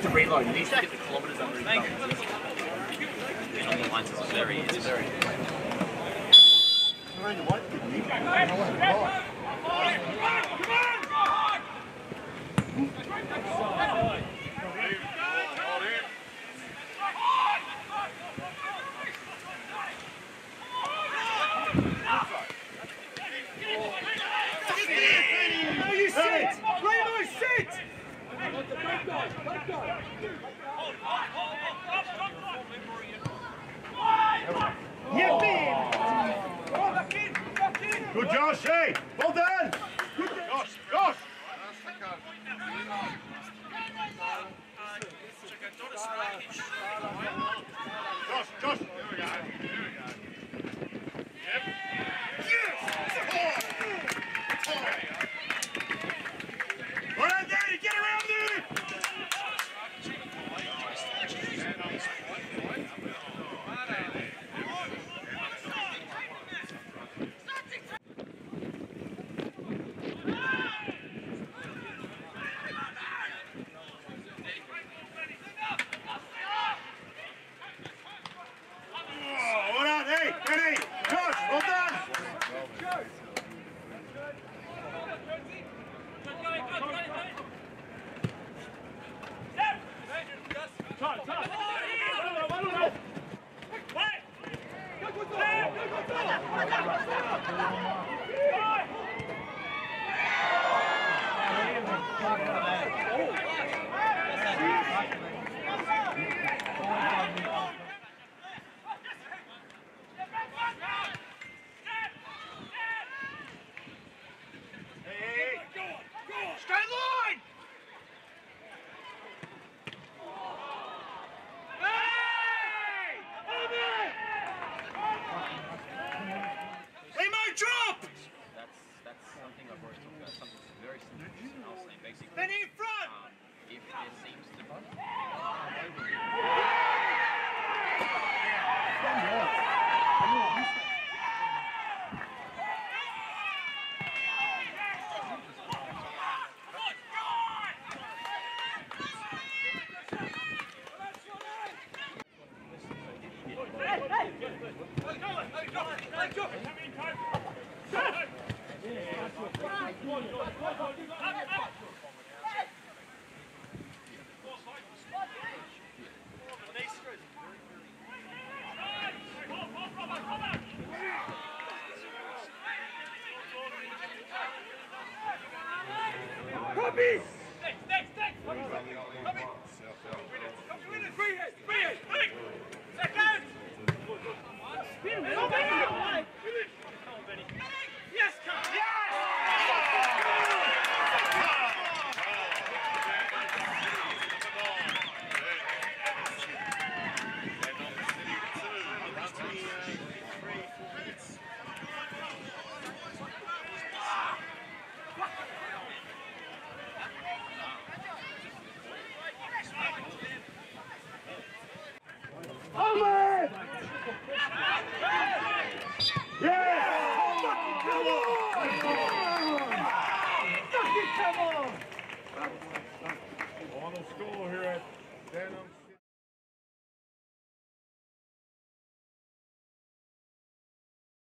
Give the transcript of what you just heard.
to reload. He needs to get the kilometres under his belt. On the lines, it's very. Good Josh, hey! Well done! Good Josh, Josh! Josh, there we go. Yep. Yes! All right, Danny, get around there! Ready? Josh, well done! That's something I've always talked about. Something very similar to what I was saying. Basically, Benny in front! If there seems to be Copy! Final score here at Denham.